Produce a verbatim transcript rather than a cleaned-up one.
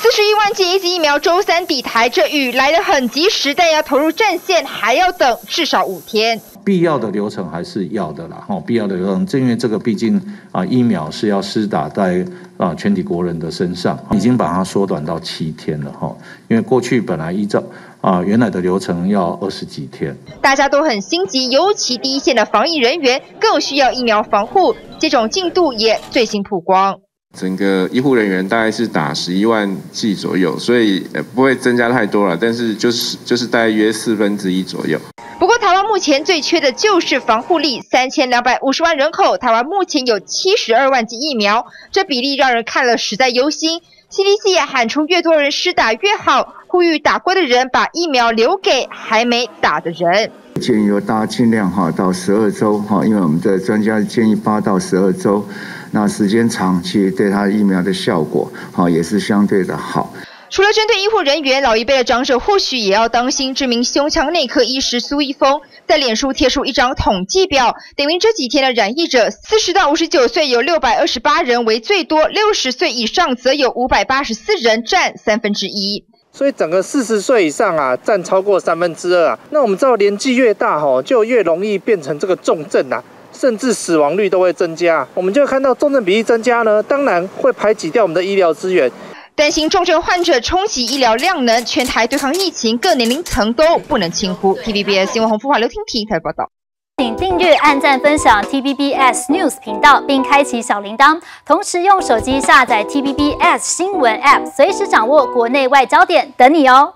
四十一万剂 A Z 疫苗周三抵台，这雨来得很及时，但要投入战线还要等至少五天。 必要的流程还是要的啦，哈，必要的流程，正因为这个毕竟啊疫苗是要施打在啊全体国人的身上，已经把它缩短到七天了哈，因为过去本来依照啊原来的流程要二十几天， 大家都很心急，尤其第一线的防疫人员更需要疫苗防护，接种进度也最新曝光。 整个医护人员大概是打十一万剂左右，所以呃不会增加太多了，但是就是就是大约四分之一左右。 不过，台湾目前最缺的就是防护力，三千两百五十万人口，台湾目前有七十二万剂疫苗，这比例让人看了实在忧心。C D C 也喊出越多人施打越好，呼吁打过的人把疫苗留给还没打的人。 建议由大家尽量哈到十二周哈，因为我们的专家建议八到十二周，那时间长，其实对它疫苗的效果哈也是相对的好。 除了针对医护人员，老一辈的长者或许也要当心。知名胸腔内科医师苏一峰在脸书贴出一张统计表，点名这几天的染疫者，四十到五十九岁有六百二十八人为最多，六十岁以上则有五百八十四人，占三分之一。 所以整个四十岁以上啊，占超过三分之二啊。那我们知道年纪越大吼，就越容易变成这个重症啊，甚至死亡率都会增加。我们就看到重症比例增加呢，当然会排挤掉我们的医疗资源。 担心重症患者冲击医疗量能，全台对抗疫情各年龄层都不能轻忽。T V B S 新闻洪富华、刘婷婷台报道。 请订阅、按赞、分享 T V B S News 频道，并开启小铃铛。同时用手机下载 T V B S 新闻 App， 随时掌握国内外焦点，等你哦。